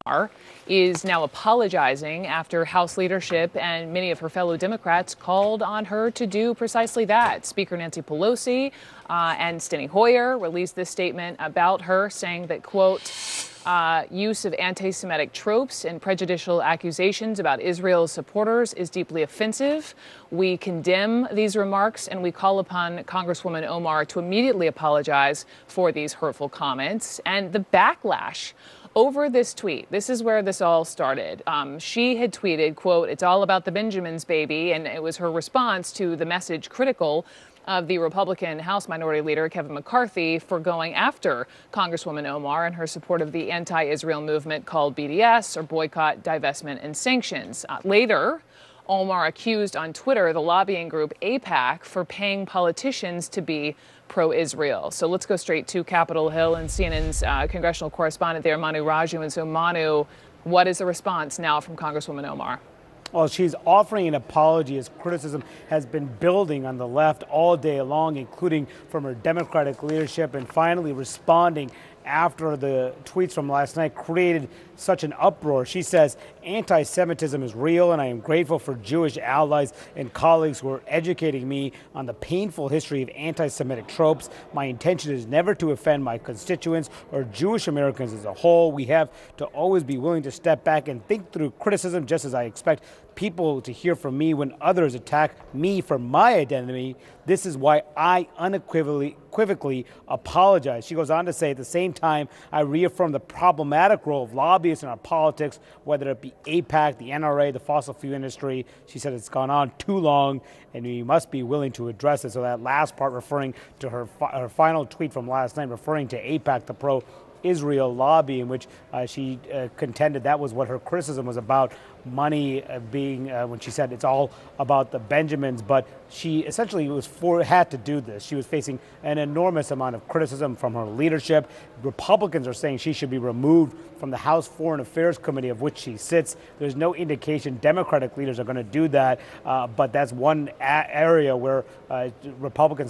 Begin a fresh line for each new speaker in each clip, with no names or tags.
Omar is now apologizing after House leadership and many of her fellow Democrats called on her to do precisely that. Speaker Nancy Pelosi and Steny Hoyer released this statement about her, saying that, quote, use of anti-Semitic tropes and prejudicial accusations about Israel's supporters is deeply offensive. We condemn these remarks, and we call upon Congresswoman Omar to immediately apologize for these hurtful comments. And the backlash over this tweet, this is where this all started. She had tweeted, quote, "It's all about the Benjamins, baby," and it was her response to the message critical of the Republican House Minority Leader Kevin McCarthy for going after Congresswoman Omar and her support of the anti-Israel movement called BDS, or Boycott, Divestment, and Sanctions. Later, Omar accused on Twitter the lobbying group AIPAC for paying politicians to be pro-Israel. So let's go straight to Capitol Hill and CNN's congressional correspondent there, Manu Raju. And so, Manu, what is the response now from Congresswoman Omar?
Well, she's offering an apology as criticism has been building on the left all day long, including from her Democratic leadership, and finally responding after the tweets from last night created such an uproar. She says, anti-Semitism is real, and I am grateful for Jewish allies and colleagues who are educating me on the painful history of anti-Semitic tropes. My intention is never to offend my constituents or Jewish Americans as a whole. We have to always be willing to step back and think through criticism, just as I expect people to hear from me when others attack me for my identity. This is why I unequivocally apologize. She goes on to say, at the same time, I reaffirm the problematic role of lobbyists in our politics, whether it be AIPAC, the NRA, the fossil fuel industry. She said it's gone on too long, and we must be willing to address it. So that last part referring to her final tweet from last night, referring to AIPAC, the pro-Israel lobby, in which she contended that was what her criticism was about, money being, when she said it's all about the Benjamins. But she essentially had to do this. She was facing an enormous amount of criticism from her leadership. Republicans are saying she should be removed from the House Foreign Affairs Committee, of which she sits. There's no indication Democratic leaders are going to do that, but that's one area where Republicans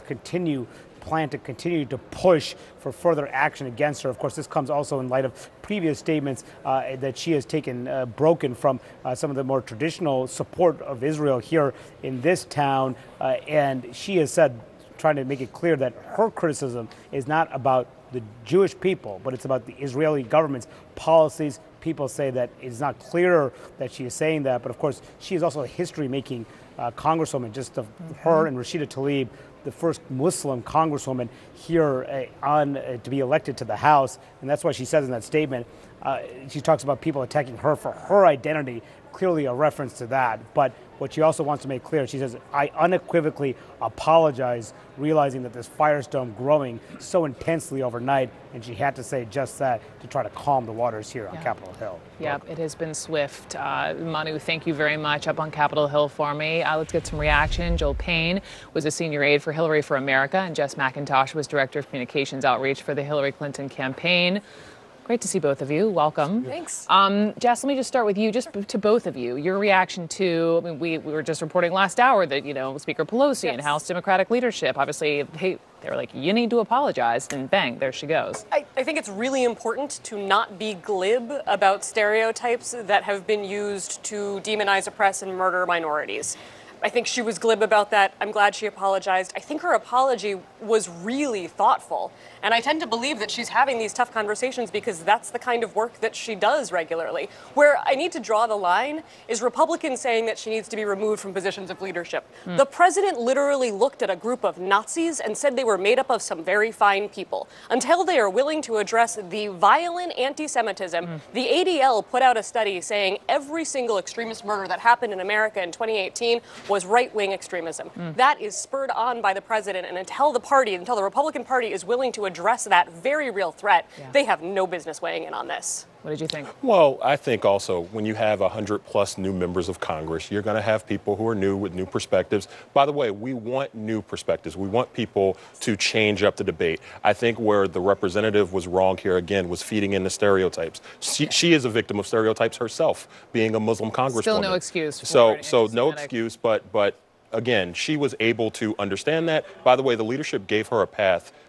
plan to continue to push for further action against her. Of course, this comes also in light of previous statements that she has broken from some of the more traditional support of Israel here in this town. And she has said, trying to make it clear that her criticism is not about the Jewish people, but it's about the Israeli government's policies. People say that it's not clear that she is saying that, but of course, she is also a history-making congresswoman, just of her and Rashida Tlaib, the first Muslim congresswoman here to be elected to the House. And that's why she says in that statement, she talks about people attacking her for her identity, clearly a reference to that. But what she also wants to make clear, she says, I unequivocally apologize, realizing that this firestorm growing so intensely overnight, and she had to say just that to try to calm the waters here on Capitol Hill.
Yep, it has been swift. Manu, thank you very much up on Capitol Hill for me. Let's get some reaction. Joel Payne was a senior aide for Hillary for America, and Jess McIntosh was director of communications outreach for the Hillary Clinton campaign. Great to see both of you. Welcome.
Thanks.
Jess, let me just start with you, just to both of you. Your reaction to, I mean, we were just reporting last hour that, Speaker Pelosi and House Democratic leadership, obviously, they were like, you need to apologize, and bang, there she goes.
I think it's really important to not be glib about stereotypes that have been used to demonize, oppress, and murder minorities. I think she was glib about that. I'm glad she apologized. I think her apology was really thoughtful. And I tend to believe that she's having these tough conversations because that's the kind of work that she does regularly. Where I need to draw the line is Republicans saying that she needs to be removed from positions of leadership. The president literally looked at a group of Nazis and said they were made up of some very fine people. Until they are willing to address the violent anti-Semitism, the ADL put out a study saying every single extremist murder that happened in America in 2018 was right-wing extremism. That is spurred on by the president, and until the Republican Party is willing to address that very real threat, they have no business weighing in on this.
What did you think?
Well, I think also when you have 100+ new members of Congress, you're going to have people who are new with new perspectives. By the way, we want new perspectives. We want people to change up the debate. I think where the representative was wrong here, again, was feeding in the stereotypes. She is a victim of stereotypes herself, being a Muslim congresswoman.
Still no excuse.
So no excuse, but again, she was able to understand that. By the way, the leadership gave her a path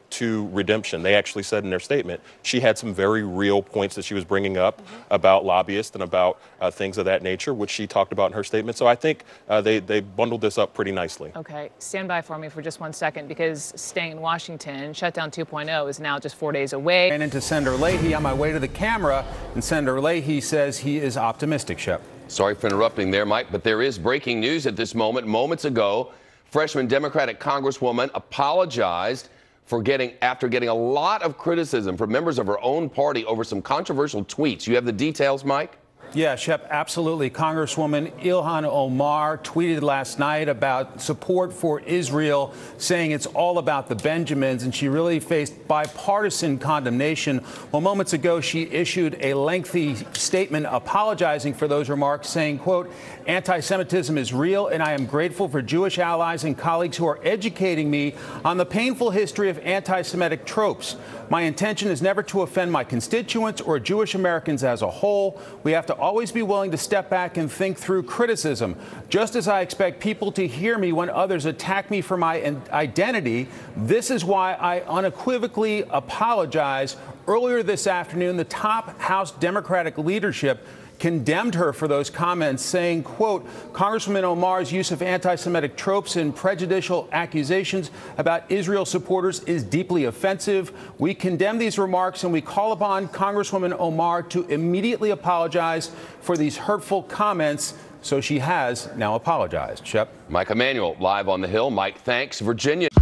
to redemption. They actually said in their statement she had some very real points that she was bringing up about lobbyists and about things of that nature, which she talked about in her statement. So I think they bundled this up pretty nicely.
Okay, stand by for me for just 1 second, because staying in Washington, Shutdown 2.0 is now just 4 days away.
And into Senator Leahy on my way to the camera, and Senator Leahy says he is optimistic, Shep.
Sorry for interrupting there, Mike, but there is breaking news at this moment. Moments ago, freshman Democratic Congresswoman apologized after getting a lot of criticism from members of her own party over some controversial tweets. You have the details, Mike?
Yeah, Shep, absolutely. Congresswoman Ilhan Omar tweeted last night about support for Israel, saying it's all about the Benjamins, and she really faced bipartisan condemnation. Well, moments ago, she issued a lengthy statement apologizing for those remarks, saying, quote, "Anti-Semitism is real, and I am grateful for Jewish allies and colleagues who are educating me on the painful history of anti-Semitic tropes. My intention is never to offend my constituents or Jewish Americans as a whole. We have to always be willing to step back and think through criticism. Just as I expect people to hear me when others attack me for my identity, this is why I unequivocally apologize." Earlier this afternoon, the top House Democratic leadership condemned her for those comments, saying, quote, "Congresswoman Omar's use of anti-Semitic tropes and prejudicial accusations about Israel supporters is deeply offensive. We condemn these remarks, and we call upon Congresswoman Omar to immediately apologize for these hurtful comments." So she has now apologized. Shep.
Mike Emanuel, live on the Hill. Mike, thanks. Virginia.